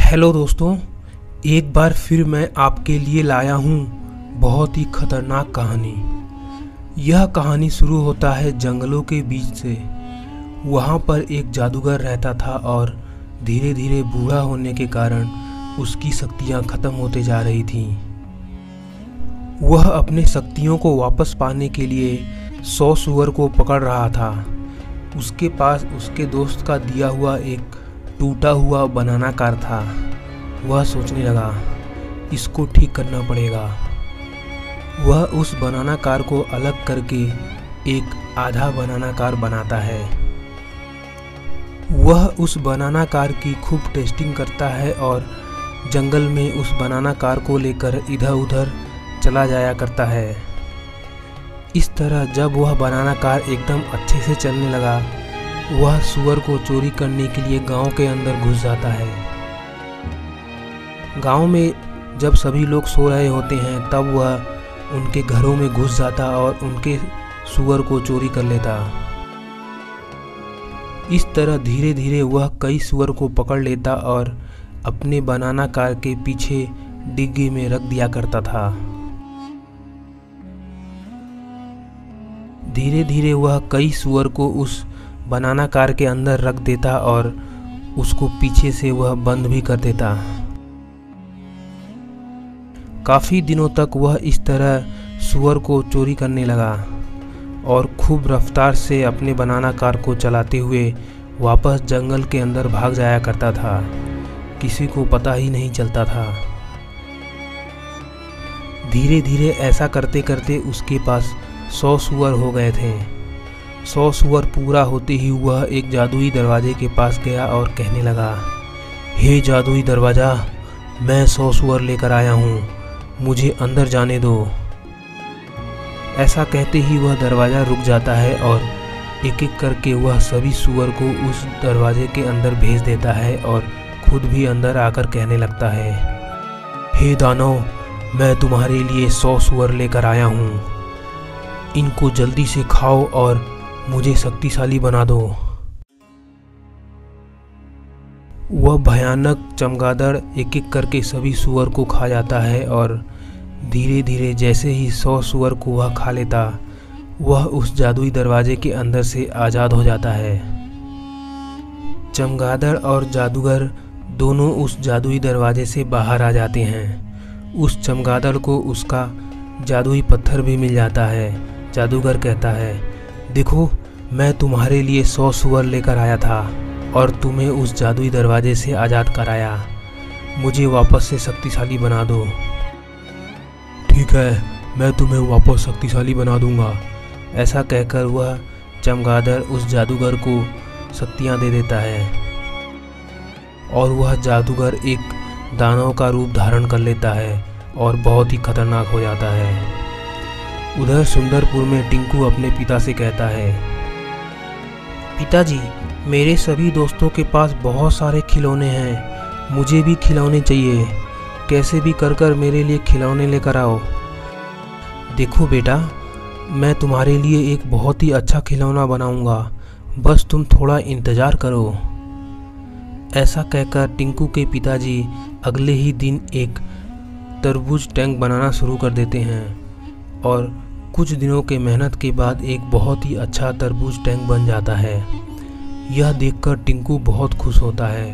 Hello दोस्तों, एक बार फिर मैं आपके लिए लाया हूँ बहुत ही खतरनाक कहानी। यह कहानी शुरू होता है जंगलों के बीच से। वहाँ पर एक जादूगर रहता था और धीरे धीरे बूढ़ा होने के कारण उसकी शक्तियाँ खत्म होते जा रही थीं। वह अपने शक्तियों को वापस पाने के लिए 100 सूअर को पकड़ रहा था। उसके पास उसके दोस्त का दिया हुआ एक टूटा हुआ बनाना कार था। वह सोचने लगा, इसको ठीक करना पड़ेगा। वह उस बनाना कार को अलग करके एक आधा बनाना कार बनाता है। वह उस बनाना कार की खूब टेस्टिंग करता है और जंगल में उस बनाना कार को लेकर इधर उधर चला जाया करता है। इस तरह जब वह बनाना कार एकदम अच्छे से चलने लगा, वह सूअर को चोरी करने के लिए गांव के अंदर घुस जाता है। गांव में जब सभी लोग सो रहे होते हैं तब वह उनके घरों में घुस जाता और उनके सूअर को चोरी कर लेता। इस तरह धीरे धीरे वह कई सूअर को पकड़ लेता और अपने बनाना कार के पीछे डिग्गी में रख दिया करता था। धीरे धीरे वह कई सूअर को उस बनाना कार के अंदर रख देता और उसको पीछे से वह बंद भी कर देता। काफ़ी दिनों तक वह इस तरह सूअर को चोरी करने लगा और खूब रफ्तार से अपने बनाना कार को चलाते हुए वापस जंगल के अंदर भाग जाया करता था। किसी को पता ही नहीं चलता था। धीरे धीरे ऐसा करते करते उसके पास 100 सूअर हो गए थे। 100 सूअर पूरा होते ही वह एक जादुई दरवाजे के पास गया और कहने लगा, हे जादुई दरवाज़ा, मैं 100 सूअर लेकर आया हूँ, मुझे अंदर जाने दो। ऐसा कहते ही वह दरवाज़ा रुक जाता है और एक एक करके वह सभी सूअर को उस दरवाजे के अंदर भेज देता है और खुद भी अंदर आकर कहने लगता है, हे दानव, मैं तुम्हारे लिए 100 सूअर लेकर आया हूँ, इनको जल्दी से खाओ और मुझे शक्तिशाली बना दो। वह भयानक चमगादड़ एक एक करके सभी सूअर को खा जाता है और धीरे धीरे जैसे ही 100 सूअर को वह खा लेता, वह उस जादुई दरवाजे के अंदर से आज़ाद हो जाता है। चमगादड़ और जादूगर दोनों उस जादुई दरवाजे से बाहर आ जाते हैं। उस चमगादड़ को उसका जादुई पत्थर भी मिल जाता है। जादूगर कहता है, देखो, मैं तुम्हारे लिए 100 सूअर लेकर आया था और तुम्हें उस जादुई दरवाजे से आज़ाद कराया। मुझे वापस से शक्तिशाली बना दो। ठीक है, मैं तुम्हें वापस शक्तिशाली बना दूंगा। ऐसा कहकर वह चमगादड़ उस जादूगर को शक्तियाँ दे देता है और वह जादूगर एक दानव का रूप धारण कर लेता है और बहुत ही खतरनाक हो जाता है। उधर सुंदरपुर में टिंकू अपने पिता से कहता है, पिताजी, मेरे सभी दोस्तों के पास बहुत सारे खिलौने हैं, मुझे भी खिलौने चाहिए। कैसे भी कर कर मेरे लिए खिलौने लेकर आओ। देखो बेटा, मैं तुम्हारे लिए एक बहुत ही अच्छा खिलौना बनाऊंगा, बस तुम थोड़ा इंतज़ार करो। ऐसा कहकर टिंकू के पिताजी अगले ही दिन एक तरबूज टैंक बनाना शुरू कर देते हैं और कुछ दिनों के मेहनत के बाद एक बहुत ही अच्छा तरबूज टैंक बन जाता है। यह देखकर टिंकू बहुत खुश होता है।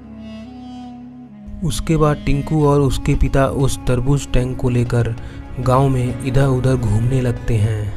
उसके बाद टिंकू और उसके पिता उस तरबूज टैंक को लेकर गांव में इधर उधर घूमने लगते हैं।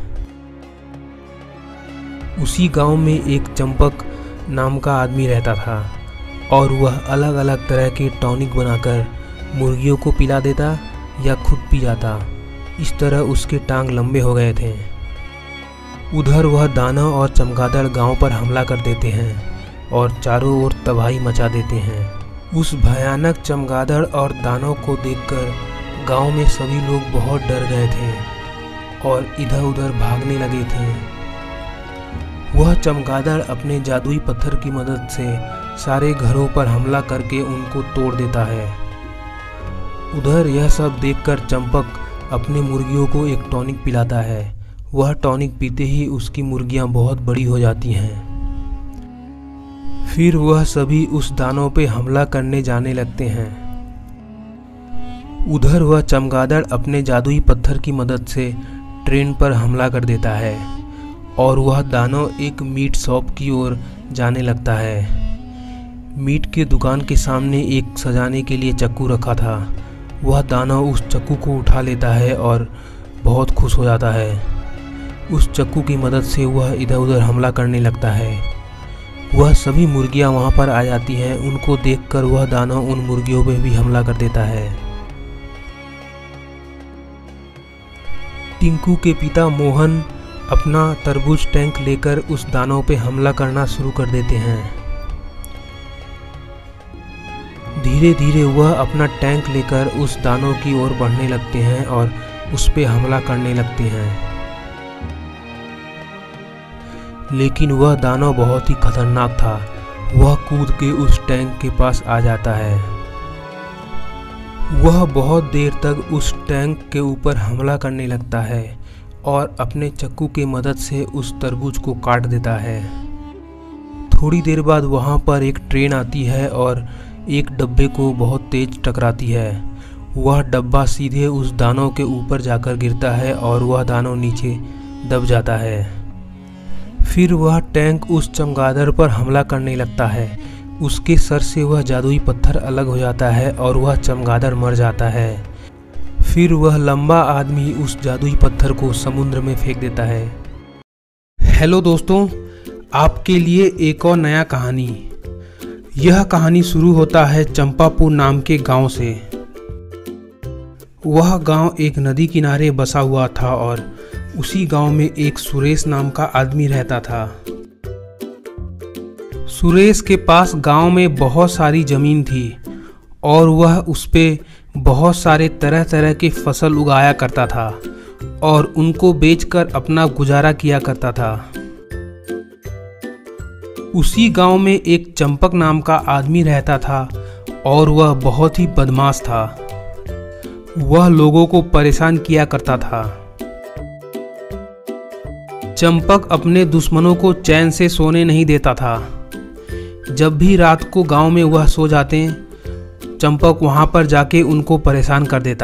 उसी गांव में एक चंपक नाम का आदमी रहता था और वह अलग अलग तरह के टॉनिक बनाकर मुर्गियों को पिला देता या खुद पी जाता। इस तरह उसके टांग लंबे हो गए थे। उधर वह दानव और चमगादड़ गांव पर हमला कर देते हैं और चारों ओर तबाही मचा देते हैं। उस भयानक चमगादड़ और दानव को देखकर गांव में सभी लोग बहुत डर गए थे और इधर उधर भागने लगे थे। वह चमगादड़ अपने जादुई पत्थर की मदद से सारे घरों पर हमला करके उनको तोड़ देता है। उधर यह सब देखकर चंपक अपने मुर्गियों को एक टॉनिक पिलाता है। वह टॉनिक पीते ही उसकी मुर्गियां बहुत बड़ी हो जाती हैं। फिर वह सभी उस दानव पे हमला करने जाने लगते हैं। उधर वह चमगादड़ अपने जादुई पत्थर की मदद से ट्रेन पर हमला कर देता है और वह दानव एक मीट शॉप की ओर जाने लगता है। मीट के दुकान के सामने एक सजाने के लिए चक्कू रखा था। वह दानव उस चक्कू को उठा लेता है और बहुत खुश हो जाता है। उस चक्कू की मदद से वह इधर उधर हमला करने लगता है। वह सभी मुर्गियां वहां पर आ जाती हैं। उनको देखकर वह दानव उन मुर्गियों पर भी हमला कर देता है। टिंकू के पिता मोहन अपना तरबूज टैंक लेकर उस दानव पे हमला करना शुरू कर देते हैं। धीरे धीरे वह अपना टैंक लेकर उस दानव की ओर बढ़ने लगते हैं और उस पे हमला करने लगते हैं। लेकिन वह दानव बहुत ही खतरनाक था। वह कूद के उस टैंक के पास आ जाता है। वह बहुत देर तक उस टैंक के ऊपर हमला करने लगता है और अपने चक्कू की मदद से उस तरबूज को काट देता है। थोड़ी देर बाद वहाँ पर एक ट्रेन आती है और एक डब्बे को बहुत तेज टकराती है। वह डब्बा सीधे उस दानव के ऊपर जाकर गिरता है और वह दानव नीचे दब जाता है। फिर वह टैंक उस चमगादड़ पर हमला करने लगता है। उसके सर से वह जादुई पत्थर अलग हो जाता है और वह चमगादड़ मर जाता है। फिर वह लंबा आदमी उस जादुई पत्थर को समुद्र में फेंक देता है। हेलो दोस्तों, आपके लिए एक और नया कहानी। यह कहानी शुरू होता है चंपापुर नाम के गांव से। वह गांव एक नदी किनारे बसा हुआ था और उसी गांव में एक सुरेश नाम का आदमी रहता था। सुरेश के पास गांव में बहुत सारी ज़मीन थी और वह उस पे बहुत सारे तरह तरह के फसल उगाया करता था और उनको बेचकर अपना गुजारा किया करता था। उसी गांव में एक चंपक नाम का आदमी रहता था और वह बहुत ही बदमाश था। वह लोगों को परेशान किया करता था। चंपक अपने दुश्मनों को चैन से सोने नहीं देता था। जब भी रात को गांव में वह सो जाते, चंपक वहां पर जाके उनको परेशान कर देता।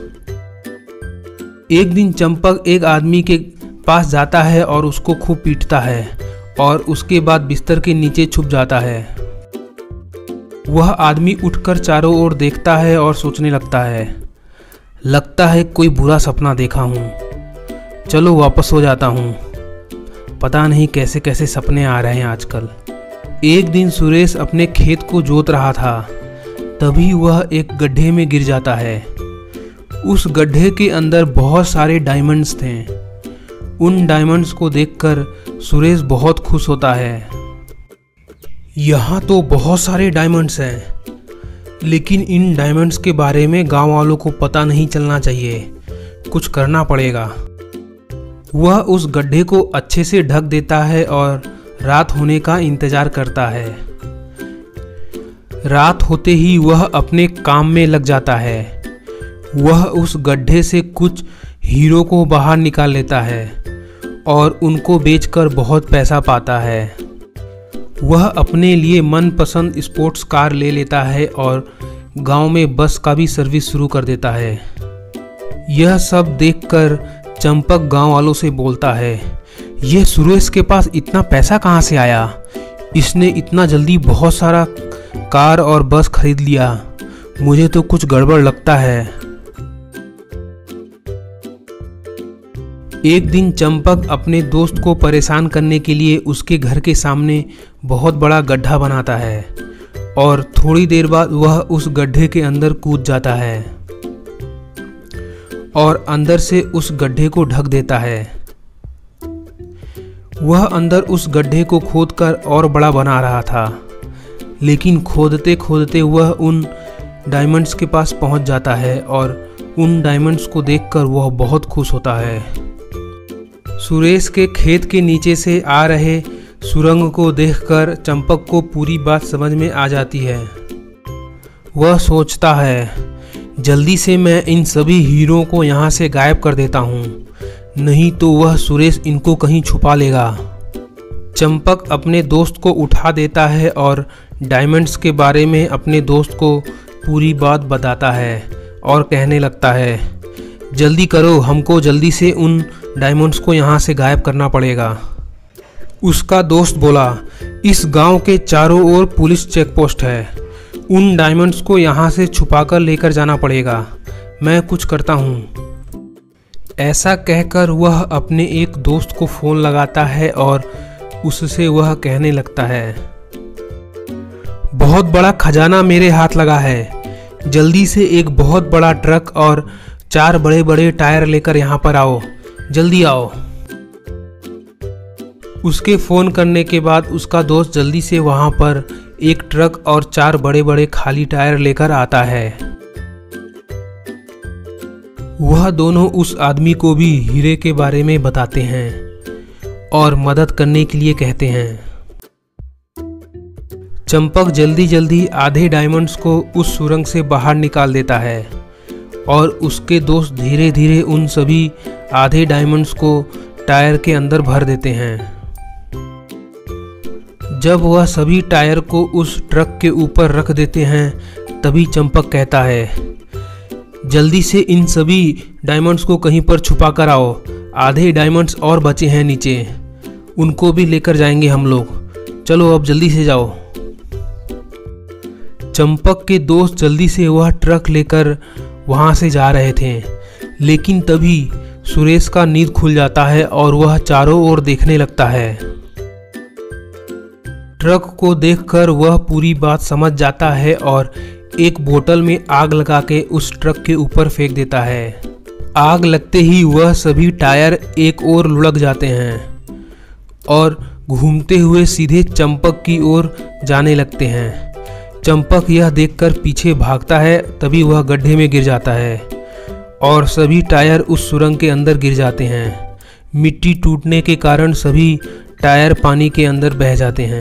एक दिन चंपक एक आदमी के पास जाता है और उसको खूब पीटता है और उसके बाद बिस्तर के नीचे छुप जाता है। वह आदमी उठकर चारों ओर देखता है और सोचने लगता है कोई बुरा सपना देखा हूँ, चलो वापस सो जाता हूँ। पता नहीं कैसे कैसे सपने आ रहे हैं आजकल। एक दिन सुरेश अपने खेत को जोत रहा था, तभी वह एक गड्ढे में गिर जाता है। उस गड्ढे के अंदर बहुत सारे डायमंड्स थे। उन डायमंड्स को देखकर सुरेश बहुत खुश होता है। यहाँ तो बहुत सारे डायमंड्स हैं, लेकिन इन डायमंड्स के बारे में गांव वालों को पता नहीं चलना चाहिए। कुछ करना पड़ेगा। वह उस गड्ढे को अच्छे से ढक देता है और रात होने का इंतजार करता है। रात होते ही वह अपने काम में लग जाता है। वह उस गड्ढे से कुछ हीरो को बाहर निकाल लेता है और उनको बेचकर बहुत पैसा पाता है। वह अपने लिए मनपसंद स्पोर्ट्स कार ले लेता है और गांव में बस का भी सर्विस शुरू कर देता है। यह सब देखकर चंपक गांव वालों से बोलता है, यह सुरेश के पास इतना पैसा कहाँ से आया? इसने इतना जल्दी बहुत सारा कार और बस खरीद लिया। मुझे तो कुछ गड़बड़ लगता है। एक दिन चंपक अपने दोस्त को परेशान करने के लिए उसके घर के सामने बहुत बड़ा गड्ढा बनाता है और थोड़ी देर बाद वह उस गड्ढे के अंदर कूद जाता है और अंदर से उस गड्ढे को ढक देता है। वह अंदर उस गड्ढे को खोदकर और बड़ा बना रहा था, लेकिन खोदते खोदते वह उन डायमंड्स के पास पहुंच जाता है और उन डायमंड्स को देखकर वह बहुत खुश होता है। सुरेश के खेत के नीचे से आ रहे सुरंग को देखकर चंपक को पूरी बात समझ में आ जाती है। वह सोचता है, जल्दी से मैं इन सभी हीरो को यहाँ से गायब कर देता हूँ, नहीं तो वह सुरेश इनको कहीं छुपा लेगा। चंपक अपने दोस्त को उठा देता है और डायमंड्स के बारे में अपने दोस्त को पूरी बात बताता है और कहने लगता है, जल्दी करो, हमको जल्दी से उन डायमंड्स को यहाँ से गायब करना पड़ेगा। उसका दोस्त बोला, इस गांव के चारों ओर पुलिस चेकपोस्ट है, उन डायमंड्स को यहाँ से छुपाकर लेकर जाना पड़ेगा, मैं कुछ करता हूँ। ऐसा कहकर वह अपने एक दोस्त को फ़ोन लगाता है और उससे वह कहने लगता है, बहुत बड़ा खजाना मेरे हाथ लगा है, जल्दी से एक बहुत बड़ा ट्रक और 4 बड़े बड़े टायर लेकर यहाँ पर आओ, जल्दी आओ। उसके फ़ोन करने के बाद उसका दोस्त जल्दी से वहाँ पर एक ट्रक और 4 बड़े बड़े खाली टायर लेकर आता है। वह दोनों उस आदमी को भी हीरे के बारे में बताते हैं और मदद करने के लिए कहते हैं। चंपक जल्दी जल्दी आधे डायमंड्स को उस सुरंग से बाहर निकाल देता है और उसके दोस्त धीरे धीरे उन सभी आधे डायमंड्स को टायर के अंदर भर देते हैं। जब वह सभी टायर को उस ट्रक के ऊपर रख देते हैं तभी चंपक कहता है, जल्दी से इन सभी डायमंड्स को कहीं पर छुपा कर आओ, आधे डायमंड्स और बचे हैं नीचे, उनको भी लेकर जाएंगे हम लोग, चलो अब जल्दी से जाओ। चंपक के दोस्त जल्दी से वह ट्रक लेकर वहां से जा रहे थे, लेकिन तभी सुरेश का नींद खुल जाता है और वह चारों ओर देखने लगता है। ट्रक को देखकर वह पूरी बात समझ जाता है और एक बोतल में आग लगा के उस ट्रक के ऊपर फेंक देता है। आग लगते ही वह सभी टायर एक ओर लुढ़क जाते हैं और घूमते हुए सीधे चंपक की ओर जाने लगते हैं। चंपक यह देखकर पीछे भागता है, तभी वह गड्ढे में गिर जाता है और सभी टायर उस सुरंग के अंदर गिर जाते हैं। मिट्टी टूटने के कारण सभी टायर पानी के अंदर बह जाते हैं।